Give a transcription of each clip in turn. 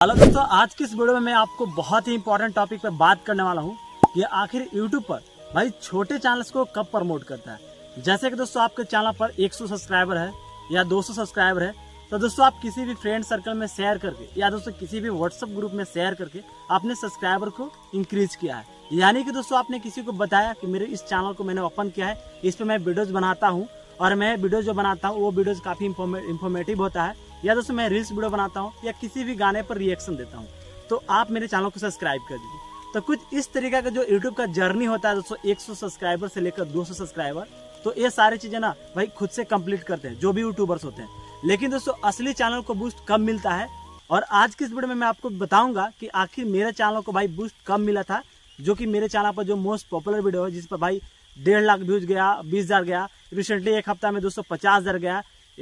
Hello दोस्तों, आज की इस वीडियो में मैं आपको बहुत ही इंपॉर्टेंट टॉपिक पर बात करने वाला हूँ कि आखिर यूट्यूब पर भाई छोटे चैनल्स को कब प्रमोट करता है। जैसे कि दोस्तों आपके चैनल पर 100 सब्सक्राइबर है या 200 सब्सक्राइबर है, तो दोस्तों आप किसी भी फ्रेंड सर्कल में शेयर करके या दोस्तों किसी भी व्हाट्सएप ग्रुप में शेयर करके आपने सब्सक्राइबर को इंक्रीज किया है। यानी कि दोस्तों आपने किसी को बताया कि मेरे इस चैनल को मैंने ओपन किया है, इस पर मैं वीडियोज बनाता हूँ और मैं वीडियो जो बनाता हूँ वो वीडियोज काफी इंफॉर्मेटिव होता है, या दोस्तों मैं रील्स वीडियो बनाता हूँ या किसी भी गाने पर रिएक्शन देता हूँ, तो आप मेरे चैनल को सब्सक्राइब कर दीजिए। तो कुछ इस तरीके का जो यूट्यूब का जर्नी होता है दोस्तों, 100 सब्सक्राइबर से लेकर 200 सब्सक्राइबर, तो ये सारी चीजें ना भाई खुद से कंप्लीट करते हैं जो भी यूट्यूबर्स होते हैं। लेकिन दोस्तों असली चैनल को बूस्ट कब मिलता है, और आज की इस वीडियो में मैं आपको बताऊंगा कि आखिर मेरे चैनल को भाई बूस्ट कब मिला था, जो कि मेरे चैनल पर जो मोस्ट पॉपुलर वीडियो है जिस पर भाई 1.5 लाख व्यूज गया, 20,000 गया, रिसेंटली एक हफ्ता में दोस्तों 50,000 गया,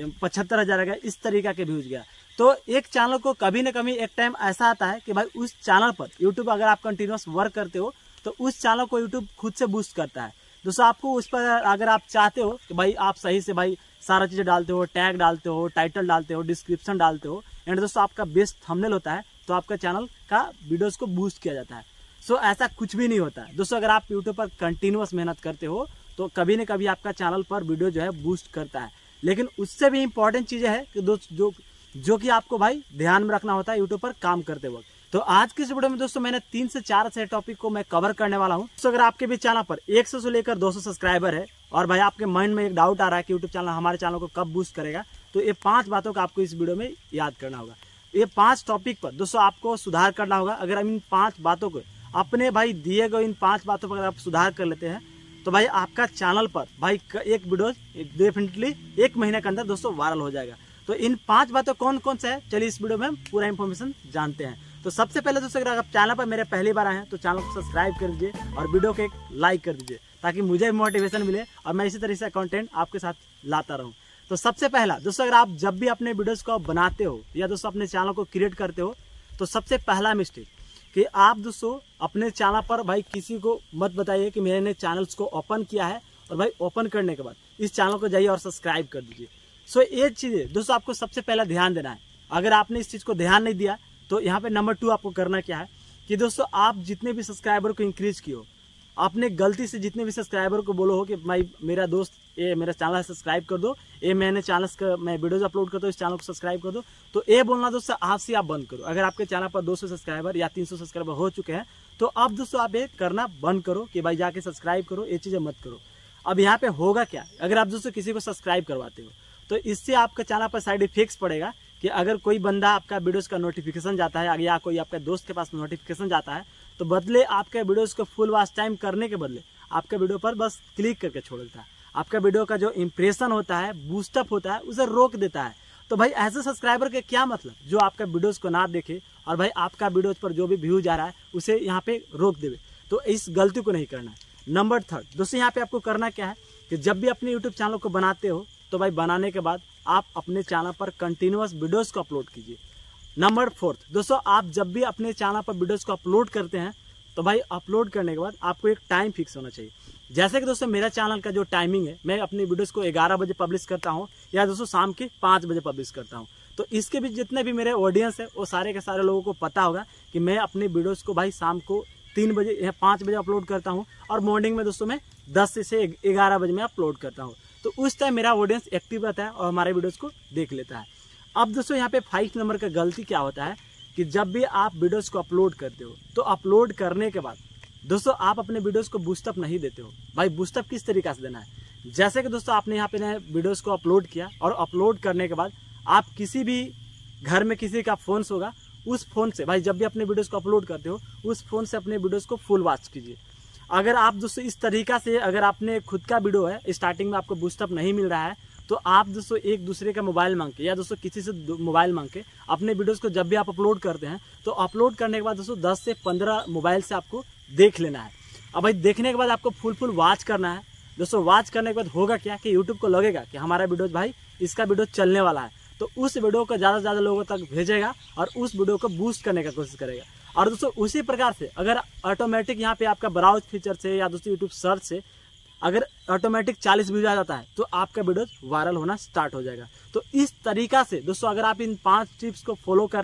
75,000 गया, इस तरीका के व्यूज गया। तो एक चैनल को कभी न कभी एक टाइम ऐसा आता है कि भाई उस चैनल पर यूट्यूब अगर आप कंटिन्यूअस वर्क करते हो तो उस चैनल को यूट्यूब खुद से बूस्ट करता है। दोस्तों आपको उस पर अगर आप चाहते हो कि भाई आप सही से भाई सारा चीजें डालते हो, टैग डालते हो, टाइटल डालते हो, डिस्क्रिप्शन डालते हो, एंड दोस्तों आपका बेस्ट थंबनेल होता है, तो आपका चैनल का वीडियोस को बूस्ट किया जाता है। सो ऐसा कुछ भी नहीं होता है दोस्तों। अगर आप यूट्यूब पर कंटिन्यूअस मेहनत करते हो तो कभी न कभी आपका चैनल पर वीडियो जो है बूस्ट करता है। लेकिन उससे भी इंपॉर्टेंट चीजें है कि दोस्तों जो कि आपको भाई ध्यान में रखना होता है यूट्यूब पर काम करते वक्त। तो आज की इस वीडियो में दोस्तों मैंने 3 से 4 ऐसे टॉपिक को मैं कवर करने वाला हूं। तो अगर आपके भी चैनल पर 100 से लेकर 200 सब्सक्राइबर है और भाई आपके माइंड में एक डाउट आ रहा है कि यूट्यूब चैनल हमारे चैनल को कब बूस्ट करेगा, तो ये 5 बातों का आपको इस वीडियो में याद करना होगा। ये 5 टॉपिक पर दोस्तों आपको सुधार करना होगा। अगर हम इन 5 बातों को अपने भाई दिए गए इन 5 बातों पर अगर आप सुधार कर लेते हैं तो भाई आपका चैनल पर भाई एक वीडियो डेफिनेटली 1 महीने के अंदर दोस्तों वायरल हो जाएगा। तो इन 5 बातों कौन कौन से है, चलिए इस वीडियो में हम पूरा इन्फॉर्मेशन जानते हैं। तो सबसे पहले दोस्तों अगर आप चैनल पर मेरे पहली बार आए हैं तो चैनल को सब्सक्राइब कर दीजिए और वीडियो को एक लाइक कर दीजिए, ताकि मुझे मोटिवेशन मिले और मैं इसी तरह से कंटेंट आपके साथ लाता रहूं। तो सबसे पहला दोस्तों, अगर आप जब भी अपने वीडियोस को बनाते हो या दोस्तों अपने चैनल को क्रिएट करते हो, तो सबसे पहला मिस्टेक कि आप दोस्तों अपने चैनल पर भाई किसी को मत बताइए कि मैंने चैनल्स को ओपन किया है, और भाई ओपन करने के बाद इस चैनल को जाइए और सब्सक्राइब कर दीजिए। सो ये चीजें दोस्तों आपको सबसे पहले ध्यान देना है। अगर आपने इस चीज को ध्यान नहीं दिया तो यहाँ पे नंबर 2 आपको करना क्या है कि दोस्तों आप जितने भी सब्सक्राइबर को इंक्रीज किए, आपने गलती से जितने भी सब्सक्राइबर को बोलो हो कि भाई मेरा दोस्त ये मेरा चैनल है सब्सक्राइब कर दो, ये मैंने चैनल का मैं वीडियोज अपलोड करता हूँ, इस चैनल को सब्सक्राइब कर दो, तो ये बोलना दोस्तों आज से आप बंद करो। अगर आपके चैनल पर 200 सब्सक्राइबर या 300 सब्सक्राइबर हो चुके हैं तो अब दोस्तों आप ये करना बंद करो कि भाई जाके सब्सक्राइब करो, ये चीजें मत करो। अब यहाँ पे होगा क्या, अगर आप दोस्तों किसी को सब्सक्राइब करवाते हो तो इससे आपका चैनल पर साइड इफेक्ट्स पड़ेगा कि अगर कोई बंदा आपका वीडियोस का नोटिफिकेशन जाता है या कोई आपका दोस्त के पास नोटिफिकेशन जाता है, तो बदले आपके वीडियोस को फुल वॉच टाइम करने के बदले आपके वीडियो पर बस क्लिक करके छोड़ देता है। आपका वीडियो का जो इंप्रेशन होता है, बूस्टअप होता है, उसे रोक देता है। तो भाई ऐसे सब्सक्राइबर के क्या मतलब जो आपका वीडियोस को ना देखे और भाई आपका वीडियोस पर जो भी व्यूज आ रहा है उसे यहाँ पे रोक देवे। तो इस गलती को नहीं करना है। नंबर 3 दोस्तों, यहाँ पे आपको करना क्या है कि जब भी अपने यूट्यूब चैनल को बनाते हो तो भाई बनाने के बाद आप अपने चैनल पर कंटिन्यूअस वीडियोस को अपलोड कीजिए। नंबर 4 दोस्तों, आप जब भी अपने चैनल पर वीडियोस को अपलोड करते हैं तो भाई अपलोड करने के बाद आपको एक टाइम फिक्स होना चाहिए। जैसे कि दोस्तों मेरा चैनल का जो टाइमिंग है, मैं अपनी वीडियोस को 11 बजे पब्लिश करता हूँ या दोस्तों शाम के 5 बजे पब्लिश करता हूँ। तो इसके भी जितने भी मेरे ऑडियंस है वो सारे के सारे लोगों को पता होगा कि मैं अपनी वीडियोस को भाई शाम को 3 बजे या 5 बजे अपलोड करता हूँ और मॉर्निंग में दोस्तों मैं 10 से 11 बजे में अपलोड करता हूँ। तो उस टाइम मेरा ऑडियंस एक्टिव रहता है और हमारे वीडियोस को देख लेता है। अब दोस्तों यहाँ पे 5 नंबर का गलती क्या होता है कि जब भी आप वीडियोस को अपलोड करते हो तो अपलोड करने के बाद दोस्तों आप अपने वीडियोस को बूस्टअप नहीं देते हो। भाई बूस्टअप किस तरीके से देना है, जैसे कि दोस्तों आपने यहाँ पे वीडियोस को अपलोड किया और अपलोड करने के बाद आप किसी भी घर में किसी का फोन होगा, उस फोन से भाई जब भी अपने वीडियोस को अपलोड करते हो उस फोन से अपने वीडियोस को फुल वॉच कीजिए। अगर आप दोस्तों इस तरीका से अगर आपने खुद का वीडियो है, स्टार्टिंग में आपको बूस्टअप नहीं मिल रहा है, तो आप दोस्तों एक दूसरे का मोबाइल मांग के या दोस्तों किसी से मोबाइल मांग के अपने वीडियोस को जब भी आप अपलोड करते हैं तो अपलोड करने के बाद दोस्तों 10 से 15 मोबाइल से आपको देख लेना है। अब भाई देखने के बाद आपको फुल वॉच करना है। दोस्तों वॉच करने के बाद होगा क्या कि यूट्यूब को लगेगा कि हमारा वीडियो भाई इसका वीडियो चलने वाला है, तो उस वीडियो को ज़्यादा से ज़्यादा लोगों तक भेजेगा और उस वीडियो को बूस्ट करने का कोशिश करेगा। और दोस्तों उसी प्रकार से अगर ऑटोमेटिक यहाँ पे आपका ब्राउज फीचर से या दोस्तों यूट्यूब सर्च से अगर ऑटोमेटिक 40 व्यूज आ जाता है तो आपका वीडियो वायरल होना स्टार्ट हो जाएगा। तो इस तरीका से दोस्तों अगर आप इन 5 टिप्स को फॉलो करते हो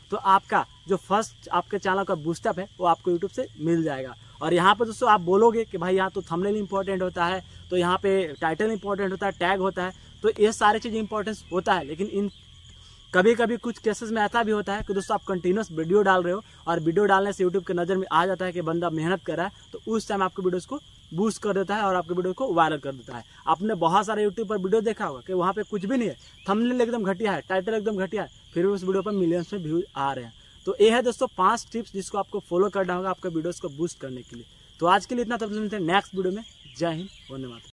तो आपका जो फर्स्ट आपके चैनल का बूस्टअप है वो आपको यूट्यूब से मिल जाएगा। और यहाँ पे दोस्तों आप बोलोगे कि भाई यहाँ तो थंबनेल इंपॉर्टेंट होता है, तो यहाँ पे टाइटल इंपॉर्टेंट होता है, टैग होता है, तो ये सारी चीज़ इंपॉर्टेंस होता है। लेकिन इन कभी कभी कुछ केसेस में ऐसा भी होता है कि दोस्तों आप कंटिन्यूस वीडियो डाल रहे हो और वीडियो डालने से यूट्यूब के नज़र में आ जाता है कि बंदा मेहनत कर रहा है, तो उस टाइम आपके वीडियोस को बूस्ट कर देता है और आपके वीडियो को वायरल कर देता है। आपने बहुत सारे यूट्यूब पर वीडियो देखा होगा कि वहाँ पे कुछ भी नहीं है, थंबनेल एकदम घटिया है, टाइटल एकदम घटिया है, फिर भी उस वीडियो पर मिलियंस में व्यूज आ रहे हैं। तो ये है दोस्तों 5 टिप्स जिसको आपको फॉलो करना होगा आपके वीडियोस को बूस्ट करने के लिए। तो आज के लिए इतना, तब मिलते हैं नेक्स्ट वीडियो में। जय हिंद, धन्यवाद।